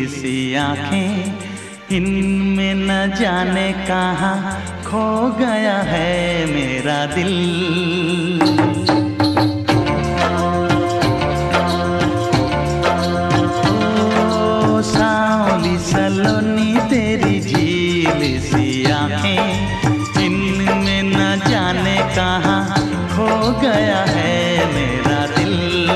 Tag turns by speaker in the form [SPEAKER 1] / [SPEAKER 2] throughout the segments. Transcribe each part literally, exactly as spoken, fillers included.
[SPEAKER 1] सी आंखें, इनमें न जाने कहाँ खो गया है मेरा दिल। ओ सांवली सलोनी तेरी झील सी आंखें, इनमें न जाने कहाँ खो गया है मेरा दिल।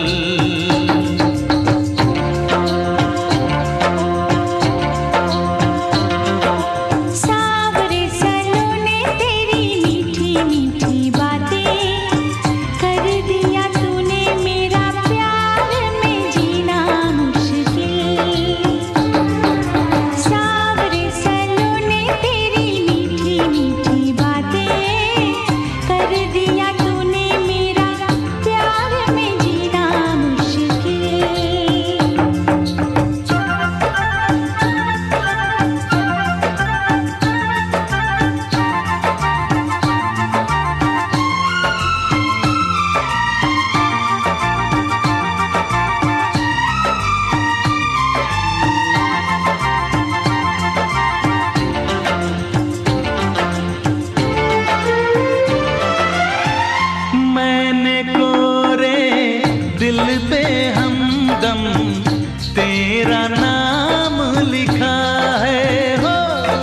[SPEAKER 1] दिल पे हमदम तेरा नाम लिखा है हो,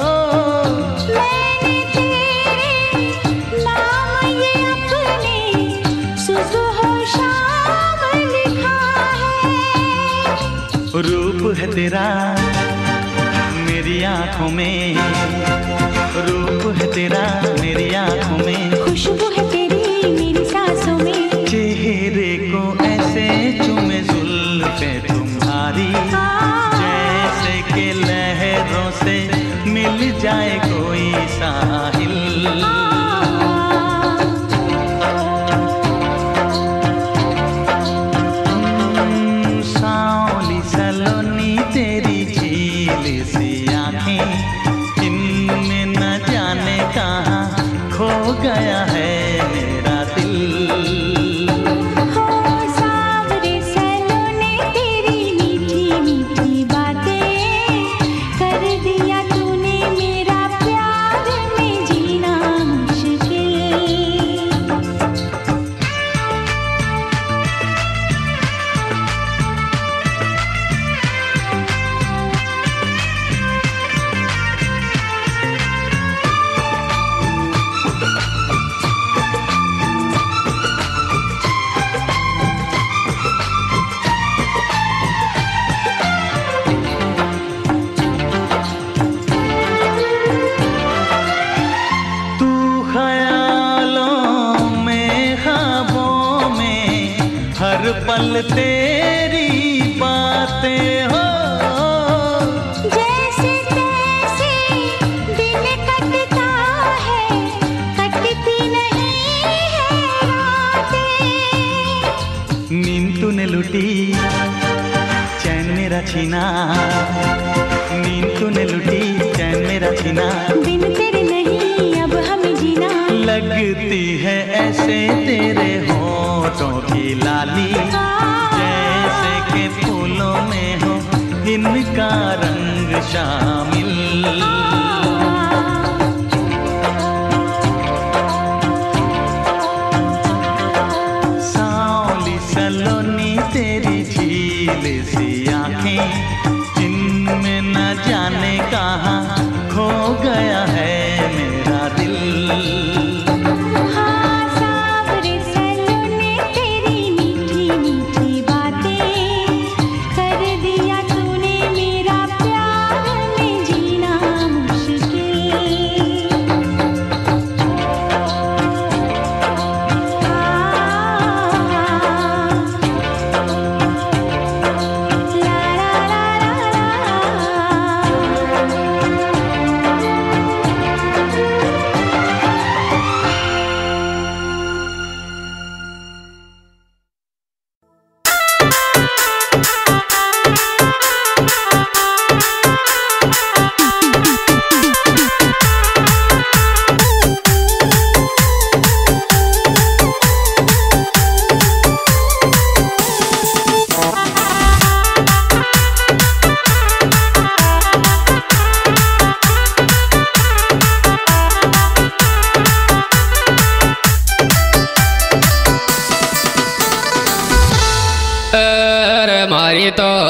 [SPEAKER 2] मैंने तेरे नाम ये अपने सुबह शाम लिखा है।
[SPEAKER 1] रूप है तेरा मेरी आँखों में, रूप है तेरा मेरी आँखों में,
[SPEAKER 2] खुशबू है तेरी मेरी सांसों में,
[SPEAKER 1] चेहरे को ऐसे चूमे जुल्फे तुम्हारी, जैसे के लहरों से मिल जाए कोई साहिल। सांवली सलोनी तेरी झील सी आंखें, इनमें न जाने कहाँ खो गया है मेरा दिल। हर पल तेरी बातें हो,
[SPEAKER 2] जैसे तैसे दिन कटता है, कटती नहीं है रातें।
[SPEAKER 1] नींद तूने लुटी चैन मेरा छीना, नींद तूने लुटी चैन मेरा छीना,
[SPEAKER 2] बिन तेरे नहीं अब हमें जीना।
[SPEAKER 1] लगती है ऐसे तेरे होठों की लाली, जैसे के फूलों में हो इनका रंग शामिल। सांवली सलोनी तेरी झील सी आंखें,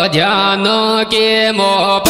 [SPEAKER 3] ध्यान के मोह